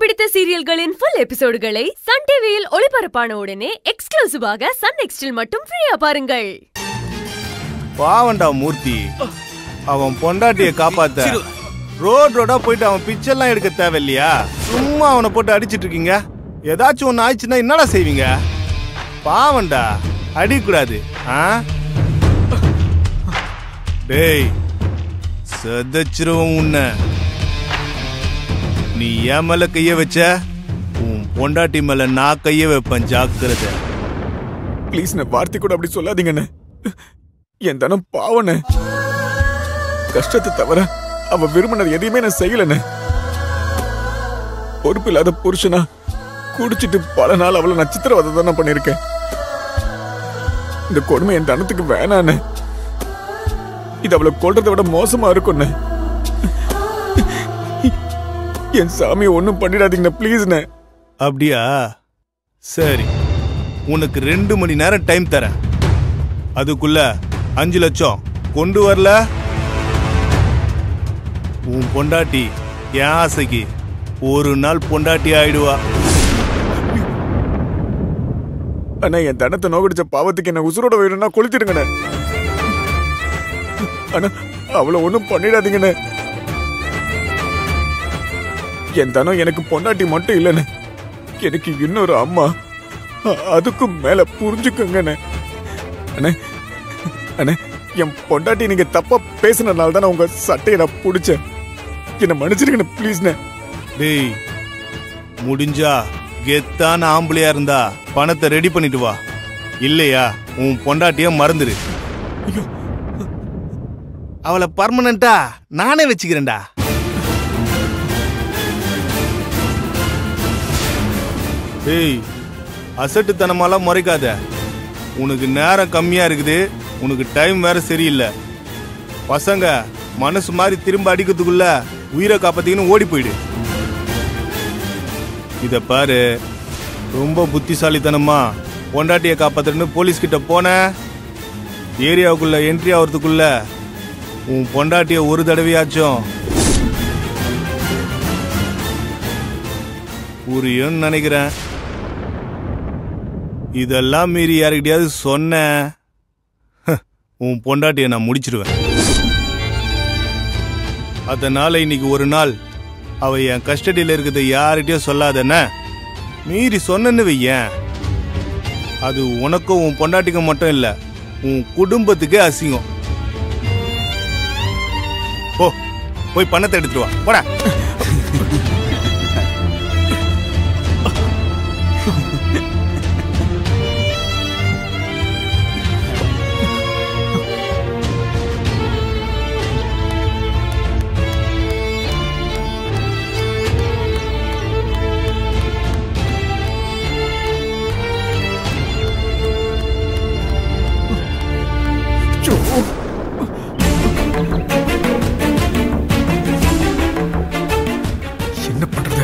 பிடித்த சீரியல்களின் full எபிசோடுகளை SunTVயில் ஒளிபரப்பான உடனே எக்ஸ்க்ளூசிவாக Sun NXTல் மட்டும் ஃப்ரீயா பாருங்கள். பாவண்டா மூர்த்தி, அவன் பொண்டாட்டியை காப்பாத்த ரோடா போயிட்டு அவன் பிச்செல்லாம் எடுக்க தேவையில்லையா? சும்மா அவனை போட்டு அடிச்சிட்டு இருக்கீங்க. ஏதாச்சும் ஒன்று ஆயிடுச்சுன்னா என்னடா செய்வீங்க? பாவண்டா, அடிக்கூடாது. டேய், சதச்சிருவோம் உன்னை. நீ என் மேல கைய வச்ச, உன் பொண்டாட்டி மேல நான் கைய வைப்பேன், ஜாக்கிரதை. ப்ளீஸ் வார்த்தை கூட அப்படி சொல்லாதீங்கண்ணே. என் தனம் பாவனே. கஷ்டத்தை தவிர அவ விரும்பினது எதையுமே நான் செய்யலண்ணே. பொறுப்பு இல்லாத புருஷனா குடிச்சிட்டு பல நாள் அவளை நான் சித்திரவதை தானே பண்ணிருக்கேன். இந்த கொடுமை என் தனத்துக்கு வேணாண்ணே. இது அவளை கொல்றதை விட மோசமா இருக்கும்ண்ணே. என் சாமியை ஒன்னும் பண்ணிடாதீங்கண்ணே, பிளீஸ்ண்ணே. அப்படியா? சரி, உனக்கு 2 மணி நேரம் டைம் தரேன். அதுக்குள்ள 5 லட்சம் கொண்டு வரல, உன் பொண்டாட்டி என் ஆசைக்கு ஒரு நாள் பொண்டாட்டி ஆயிடுவா. அண்ணா, என் தனத்தை நோக்கடிச்ச பாவத்துக்கு என்ன உசுரோட வேணும்னா கொளுத்திடுங்கண்ணே. அண்ணா, அவளை ஒன்னும் பண்ணிடாதீங்கண்ணே. என் தனம் எனக்கு பொண்டாட்டி மட்டும் இல்லைண்ணே, எனக்கு இன்னொரு அம்மா. அதுக்கும் மேல புரிஞ்சுக்கோங்கண்ணே. அண்ணே அண்ணே, என் பொண்டாட்டி நீங்க தப்பா பேசினதுனால தானே உங்க சட்டையை நான் பிடிச்சேன். என்ன மன்னிச்சிருக்கண்ணே, பிளீஸ்ண்ணே. டேய், முடிஞ்சா கெத்தான ஆம்பளையா இருந்தா பணத்தை ரெடி பண்ணிட்டு வா. இல்லையா உன் பொண்டாட்டிய மறந்துரு. அவளை பர்மனண்டா நானே வச்சுக்கிறேன்டா. டேய், அசட்டுத்தனமாலாம் முறைக்காத. உனக்கு நேரம் கம்மியா இருக்குது, உனக்கு டைம் வேற சரியில்லை. பசங்க மனசு மாதிரி திரும்ப அடிக்கிறதுக்குள்ள உயிரை காப்பாத்தின்னு ஓடி போயிடு. இத பாரு, ரொம்ப புத்திசாலித்தனமா பொண்டாட்டியை காப்பாத்துறன்னு போலீஸ் கிட்ட போன, ஏரியாவுக்குள்ள என்ட்ரி ஆகிறதுக்குள்ள உன் பொண்டாட்டிய ஒரு தடவையாச்சும் புரியும் நினைக்கிறேன். இதெல்லாம் மீறி யாருக்கிட்டையாவது சொன்ன, உன் பொண்டாட்டிய நான் முடிச்சிருவேன். அதனால இன்னைக்கு ஒரு நாள் அவ என் கஸ்டடியில இருக்கிறத யார்கிட்டயும் சொல்லாதன. மீறி சொன்னு வையன், அது உனக்கும் உன் பொண்டாட்டிக்கும் மட்டும் இல்ல, உன் குடும்பத்துக்கே அசிங்கம். போய் பணத்தை எடுத்துட்டு வா, போடா. என்ன பண்றது?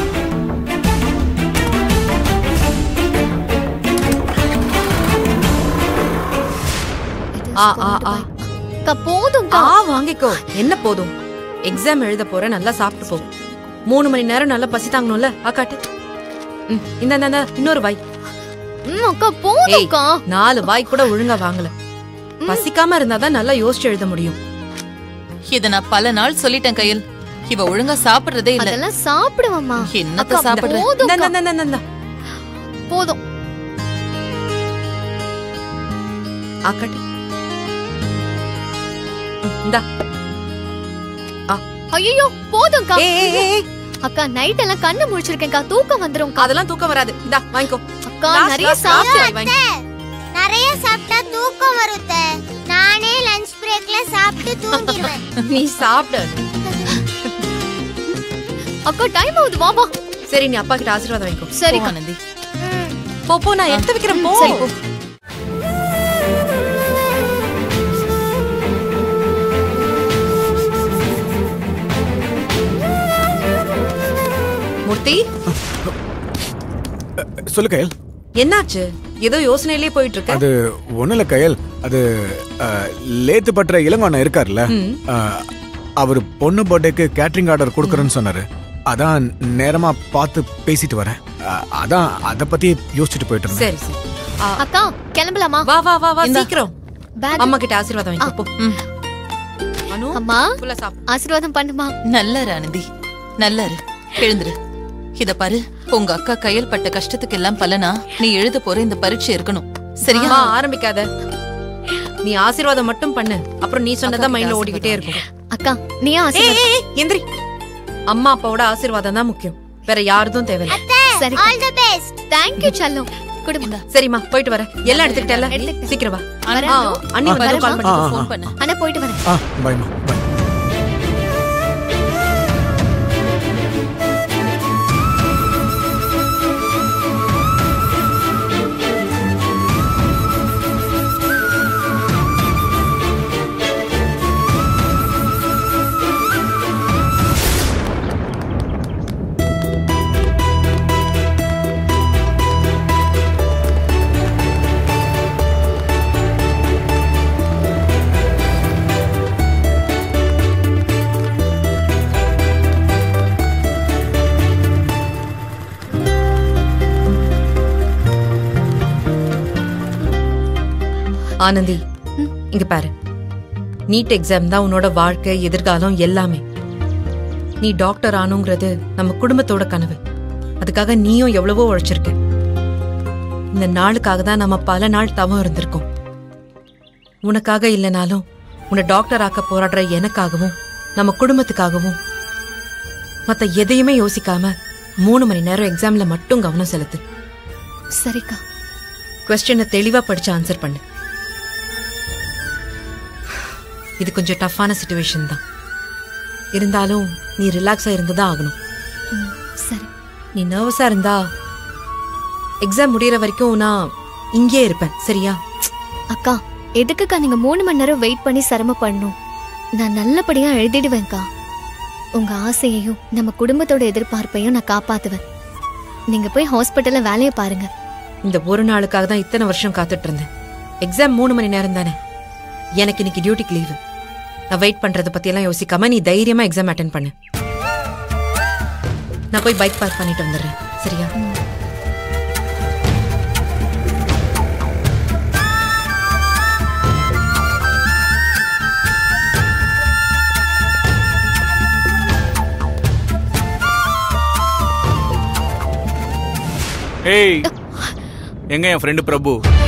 போதும், வாங்கிக்கோ. என்ன போதும்? எக்ஸாம் எழுத போற, நல்லா சாப்பிட்டு போ. 3 மணி நேரம் நல்லா பசி தாங்கணும்ல. காட்டு. இந்த இன்னொரு வாய். அக்கா போதும்க்கா. 4 வாய் கூட ஒழுங்கா வாங்கல. பசிக்காம இருந்தாதான் நல்லா யோசிச்சு எழுத முடியும். இத நான் பல நாள் சொல்லிட்டேன் கயல். இவ ஒழுங்கா சாப்பிடுறதே இல்ல. அதெல்லாம் சாப்பிடுவம்மா. என்னத்த சாப்பிடுற? போதும். ஆக்கட்டு. இந்தா. ஐயோ போதும்க்கா. அக்கா, நைட் எல்லாம் கண்ணு முழிச்சிருக்கேன்க்கா, தூக்கம் வந்துரும். அதெல்லாம் தூக்கம் வராது. இந்தா வாங்கிக்கோ. அக்கா, நிறைய சாப்பிடு. நிறைய சாப்பிட்டா தூக்கம் வருது. நானே லஞ்ச் பிரேக்ல சாப்பிட்டு தூங்கிடுவேன். நீ சாப்பிடு. அக்கா, டைம் ஆகுது, வா வா. சரி, நீ அப்பா கிட்ட ஆசீர்வாதம் வாங்கிக்கோ. சரி ஆனந்தி, போ, நான் எடுத்து வைக்கிறேன். போ. சரி, போ. மூர்த்தி, சொல்லு கயல். என்னாச்சு? ஏதோ யோசனையிலே போயிட்டு இருக்க. அது ஒண்ணுல கயல், அது லேத்து பற்ற இளங்கோண்ண இருக்காருல்ல, அவர் பொண்ணு பர்த்டேக்கு கேட்டரிங் ஆர்டர் கொடுக்கறேன்னு சொன்னாரு. அதான் நேரமா பார்த்து பேசிட்டு வரேன். அதான் அத பத்தி யோசிச்சுட்டு போயிட்டு இருந்தேன். சரி சரி. அக்கா கிளம்பலாமா? வா வா வா வா சீக்கிரம். Bag. அம்மா கிட்ட ஆசீர்வாதம் வாங்கி போ. அனு அம்மா ஃபுல்லா சாப்பிடு. ஆசீர்வாதம் பண்ணுமா. நல்ல ஆனந்தி, நல்லாரு. எழுந்துரு. இத பாரு, உங்க அக்கா கையல் பட்ட கஷ்டத்துக்கு எல்லாம் பலனா நீ எழுத போற இந்த பரீட்சை இருக்கணும். சரியா? அம்மா ஆரம்பிக்காத. நீ ஆசீர்வாதம் மட்டும் பண்ணு. அப்புறம் நீ சொன்னதா மைண்ட்ல ஓடிக்கிட்டே இருக்கும். அக்கா நீ ஆசீர்வாதம். எந்திரி. அம்மா அப்பாவோட ஆசீர்வாதம் தான் முக்கியம். வேற யாருதும் தேவையில்லை. சரி. All the best. Thank you செல்லம். குடுங்க. சரிம்மா போயிட்டு வரேன். எல்லாம் எடுத்துக்கிட்டல? சீக்கிரம் வா. அண்ணி வந்து கால் பண்ணி ஃபோன் பண்ணு. அண்ணா போயிட்டு வரேன். பைமா பை. ஆனந்தி இங்க பாரு, நீட் எக்ஸாம் தான் உன்னோட வாழ்க்கை, எதிர்காலம் எல்லாமே. நீ டாக்டர் ஆனுங்கிறது நம்ம குடும்பத்தோட கனவு. அதுக்காக நீயும் எவ்வளவோ உழைச்சிருக்க. இந்த நாளுக்காக தான் நம்ம பல நாள் தவம் இருந்திருக்கோம். உனக்காக இல்லைனாலும் உன்னை டாக்டர் ஆக்க போராடுற எனக்காகவும் நம்ம குடும்பத்துக்காகவும் மத்த எதையுமே யோசிக்காம 3 மணி நேரம் எக்ஸாம்ல மட்டும் கவனம் செலுத்து. சரிக்கா. கொஸ்டினை தெளிவா படிச்சு ஆன்சர் பண்ணு. இது கொஞ்சம் டஃப்பான சிச்சுவேஷன் தான். இருந்தாலும் நீ ரிலாக்ஸா இருந்துதான் ஆகணும். சரி. நீ நர்வஸா இருந்தா எக்ஸாம் முடியற வரைக்கும் நான் இங்கே இருப்பேன். சரியா? அக்கா எதுக்குக்கா நீங்க 3 மணி நேரம் வெயிட் பண்ணி சிரமப்படணும்? நான் நல்லபடியா எழுதிடுவேன்க்கா. உங்க ஆசையையும் நம்ம குடும்பத்தோட எதிர்பார்ப்பையும் நான் காப்பாத்துவேன். நீங்க போய் ஹாஸ்பிட்டல்ல வேலையை பாருங்க. இந்த ஒரு நாளுக்காக தான் இத்தனை வருஷம் காத்துட்டு இருந்தேன். எக்ஸாம் 3 மணி நேரம் தானே. எனக்கு இன்னைக்கு டியூட்டிக்கு லீவு. நான் வெயிட் பண்றத பத்தி எல்லாம் யோசிக்காம நீ தைரியமா எக்ஸாம் அட்டென்ட் பண்ணு. நான் போய் பைக் பார்க் பண்ணிட்டு வந்துடுறேன். சரியா? ஏய், எங்க என் ஃப்ரெண்டு பிரபு?